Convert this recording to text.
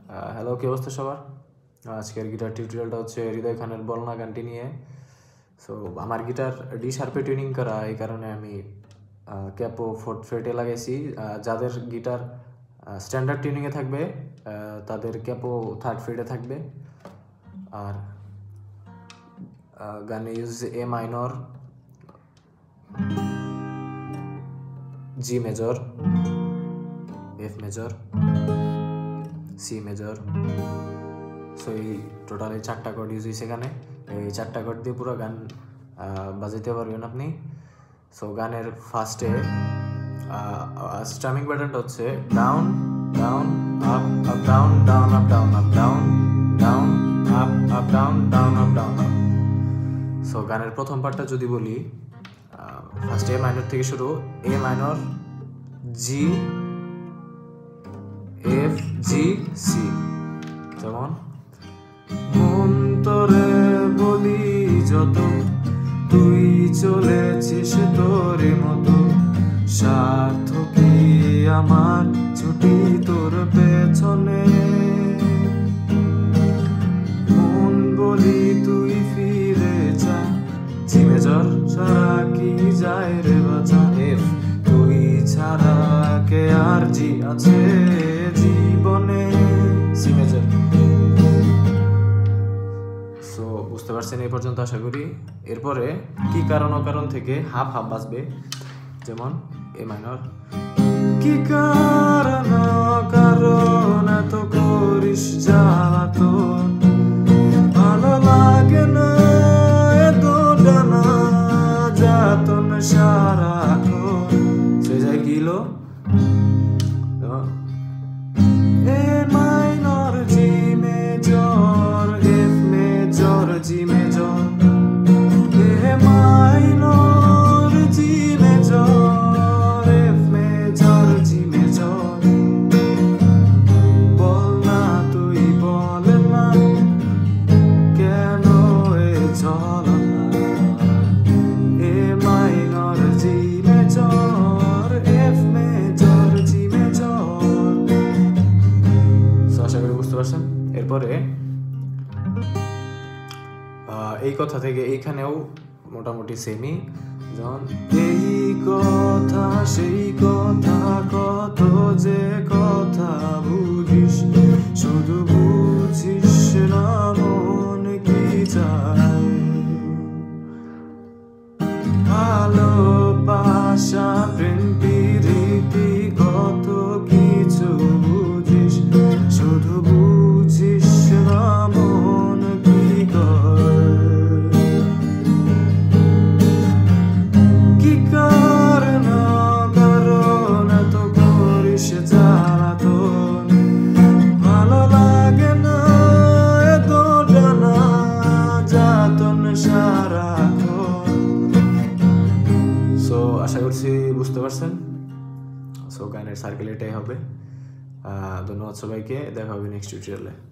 Hello, কি অবস্থা সবার? আজকের গিটার টিউটোরিয়ালটা হচ্ছে হৃদয় খানের বলনা গানটি নিয়ে। সো আমার গিটার ডি শার্পে টিউনিং করা, এই কারণে আমি ক্যাপো 4th ফ্রেটে লাগাইছি। যাদের গিটার স্ট্যান্ডার্ড টিউনিংয়ে থাকবে তাদের ক্যাপো 3rd ফ্রেটে থাকবে। আর গানে use A minor, G major, F major, C major. So এই টোটাল এই 4টা কর্ড ইউজ হয়েছে এখানে। এই 4টা কর্ড দিয়ে পুরো গান বাজাইতে পারবেন আপনি। সো গানের ফার্স্টে স্ট্রামিং প্যাটার্নটা হচ্ছে down down up up down down up down up down down up up down down up down up. So গানের প্রথম পার্টটা যদি বলি, ফার্স্ট এ মাইনর থেকে শুরু, A minor, G, F, G, C. যেমন মন্তরে বলি যত, তুই চলেছিস তোরে মতো, স্বার্থ কি আমার ছুটি তোর পেছনে, মন বলি তুই ফিরে যা, জি মেজর ছাড়া কি যায় রে বাঁচা, এফ তুই ছাড়া কে আর জি আছে জীবনে, সি মেজর। সো বুঝতে পারছেন এই পর্যন্ত আশা করি। এরপরে কি কারণ অকারণ থেকে হাফ হাফ বাজবে। যেমন এ মাইনর, কি কারণ অকারণ এত করিস জ্বালাতন, ভালো লাগে না এত ডানা যাতন সারাক্ষণ, সে যায় গিলো A minor, G major, F major, G major, A minor, G major, F major, G major. বল না তুই বল না কেন এ ছলনা, A minor, G major, F major, G major. আশা করি বুঝতে পারছেন। এরপরে এই কথা থেকে এইখানেও মোটামুটি সেমই। যেমন এই কথা সেই কথা, কত যে কথা বুঝিস, শুধু বুঝিস না মন কি চায়, ভালোবাসা প্রেম প্রীতি কত কিছু বুঝিস, শুধু বুঝিস না মন কি করে, কি কারণ কারণ এত করিস জ্বালাতন, ভালো লাগে না এত ডানা যাতন সারাক্ষণ। সো আশা করছি বুঝতে পারছেন। সো গানের সার্কেল এটাই হবে। ধন্যবাদ সবাইকে, দেখা হবে নেক্সট টিউটোরিয়ালে।